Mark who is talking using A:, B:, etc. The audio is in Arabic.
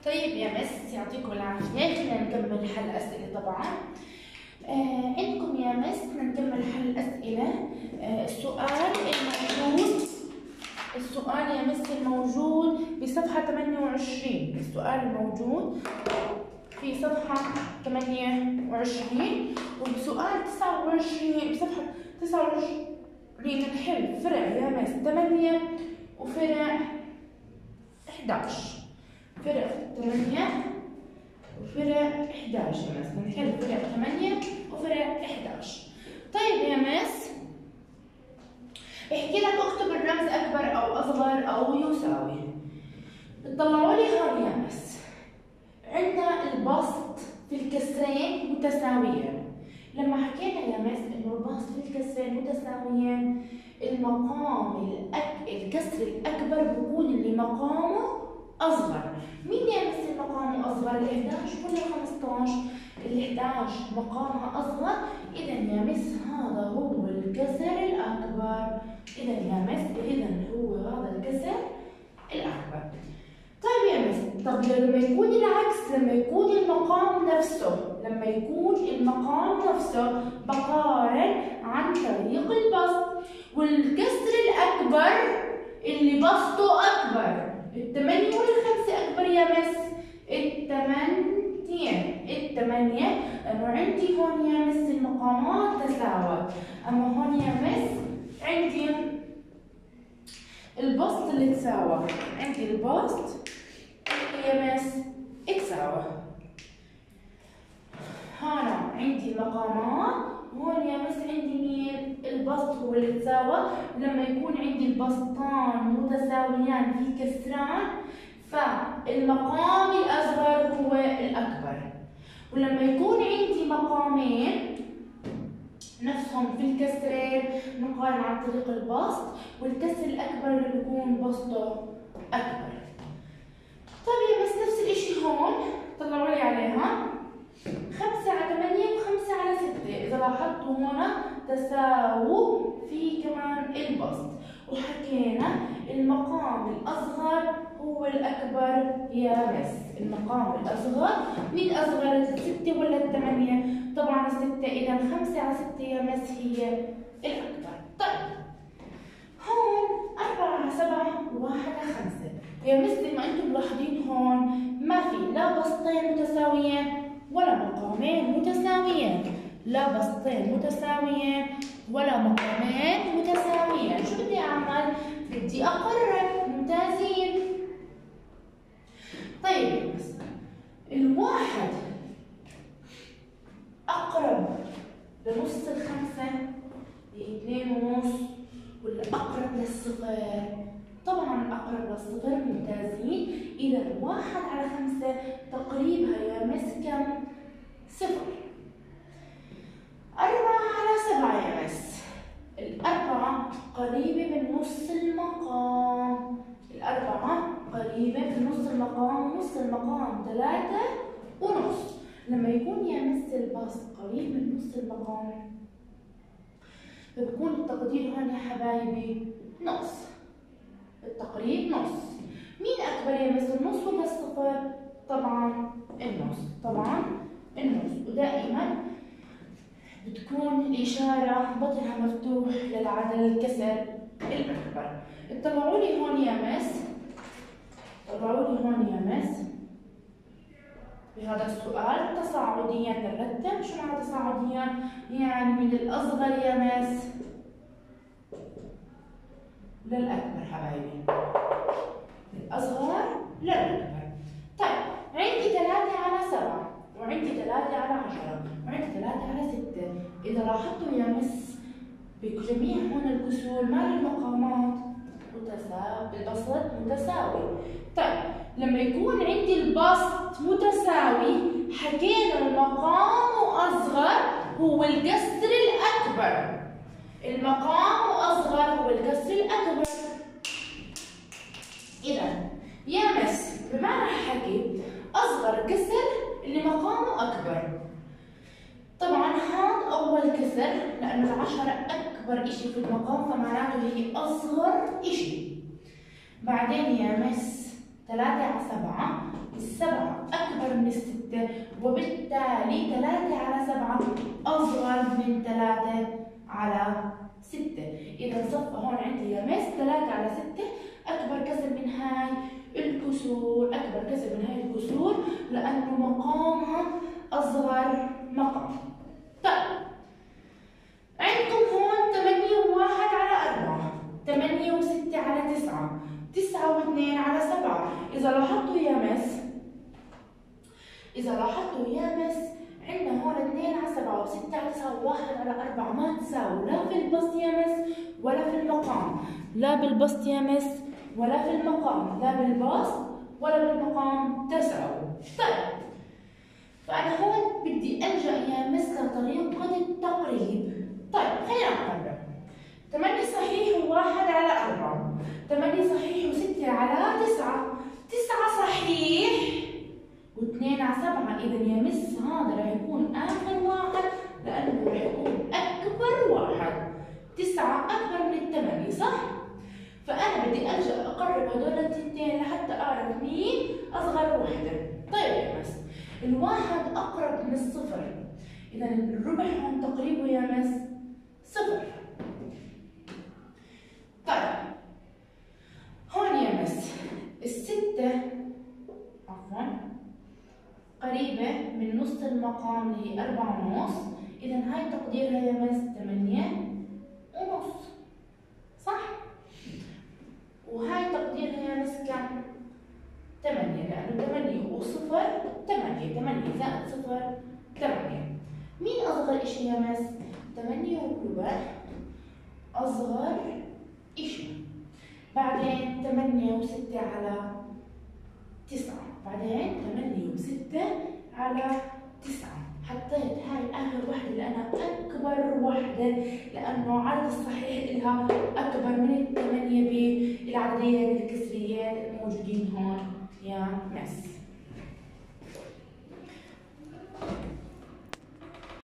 A: طيب يا مس يعطيكم العافية، خلينا نكمل حل أسئلة طبعا. عندكم يا مس بدنا نكمل حل الأسئلة. السؤال يا مس الموجود بصفحة 28. السؤال الموجود في صفحة 28 وبسؤال 29 بصفحة 29 بنحل فرع يا مس 8 وفرع 11. فرع 8 وفرع 11 يا مس، بنحل فرع 8 وفرع 11. طيب يا مس بحكي لك اكتب الرمز اكبر او اصغر او يساوي. بتطلعوا لي هون يا مس عندنا البسط في الكسرين متساويين. لما حكينا يا مس انه البسط في الكسرين متساويين، المقام الكسر الاكبر بيكون اللي مقامه اصغر. مين يا مس اللي مقامه اصغر؟ ال11 ولا ال15؟ ال11 مقامها اصغر، اذا يا مس هذا هو الكسر الاكبر. اذا يا مس هو هذا الكسر الاكبر. طيب يا مس، طب لما يكون العكس، لما يكون المقام نفسه بقارن عن طريق البسط، والكسر الاكبر اللي بسطه اكبر. الثمانية والخمسة اكبر يا مس؟ الثمانية لانه عندي هون يا مس المقامات تساوت، اما هون يا مس عندي البسط اللي تساوى. عندي البسط يا مس تساوى. هنا عندي المقامات، هون يا مس عندي مين؟ البسط هو اللي تساوى. لما يكون عندي البسطان متساويان في كسران، فالمقام الأصغر هو الأكبر. ولما يكون عندي مقامين نفسهم في الكسرين نقارن عن طريق البسط، والكسر الأكبر اللي بيكون بسطه أكبر. طيب يا بس نفس الإشي هون طلعوا لي عليها 5 على 8 و5 على 6. إذا لاحظتوا هنا تساووا في كمان البسط، وحكينا المقام الأصغر هو الأكبر يا مس. المقام الأصغر، مين أصغر؟ 6 ولا 8؟ طبعا 6. إذا 5 على 6 يا مس هي الأكبر. طيب هون 4 على 7 و1 على 5 يا مس. زي ما أنتم ملاحظين هون ما في لا بسطين متساويين ولا مقامين متساويين. لا بسطين متساويين ولا مقامين متساويين. شو بدي أعمل؟ بدي أقرب. ممتازين. طيب بس الواحد أقرب لنص الخمسة ل2.5 ولا أقرب للصفر؟ طبعا أقرب للصفر. ممتازين. إذا 1 على 5 تقريبها يا مس كم؟ 0. 4 على 7 يا مس. الأربعة قريبة من نص المقام. الأربعة قريبة من نص المقام، ونص المقام 3.5. لما يكون يا مس البسط قريب من نص المقام فبكون التقدير هون يا حبايبي نص. التقريب نص. مين أكبر يا مس؟ النص ولا الصفر؟ طبعا النص. ودائما بتكون الإشارة بطنها مفتوح للعدد الكسر الأكبر. اطلعوا لي هون يا مس بهذا السؤال تصاعديا نرتب. شو معنى تصاعديا؟ يعني من الأصغر يا مس للأكبر حبايبي. الأصغر للأكبر. طيب عندي 3 على 7 وعندي 3 على 10 وعندي 3 على 6. إذا لاحظتوا يا مس بجميع هون الكسور مال المقامات البسط متساوي. طيب لما يكون عندي البسط متساوي حكينا المقام أصغر هو الكسر الأكبر. المقام أصغر هو الكسر الأكبر. إذا يا مس بمعنى حكي أصغر كسر اللي مقامه أكبر. طبعا هذا أول كسر لأنه 10 أكبر إشي في المقام، فمعناته هي أصغر إشي. بعدين يا مس 3 على 7، السبعة أكبر من الستة، وبالتالي 3 على 7 أصغر من 3 على 6. إذا صفى هون عندي يا مس 3 على 6 أكبر كسر من هاي الكسور، أكبر كسر من هاي الكسور لأنه مقامها أصغر مقام. طيب عندكم هون 8 و1 على 4، 8 و6 على 9، 9 و2 على 7. إذا لاحظتوا يا مس عندنا هون 2 على 7 و6 على 9 و1 على 4 ما تساووا لا في البسط يا مس ولا في المقام، لا بالبسط يا مس ولا في المقام، لا بالبسط ولا بالمقام تساووا. طيب فأنا هون بدي ألجأ يا مس لطريقة التقريب. طيب خلينا نقرب. 8 صحيح و1 على 4، 8 صحيح و6 على 9، 9 صحيح و2 على 7. إذا يا مس هذا راح يكون آخر واحد لأنه راح يكون أكبر واحد. 9 أكبر من 8 صح؟ فأنا بدي ألجأ أقرب هدول التنتين لحتى أعرف مين أصغر وحدة. طيب يا مس الواحد أقرب من الصفر، إذا الربع هون تقريبه يا مس صفر. طيب هون يا مس الستة عفوا قريبة من نص المقام اللي هي 4.5، إذا هاي تقديرها يا مس 8.5 صح؟ وهاي تقديرها يا مس كم؟ 8، لأنه 8 وصفر 8، 8 زائد صفر 8. مين أصغر إشي يا مس؟ 8 وربع أصغر إشي. بعدين 8 و6 على 9، بعدين 8 و6 على 9. حطيت هاي آخر وحدة لأنها أكبر وحدة، لأنه عدد الصحيح إلها أكبر من 8 بالعددين الكسريين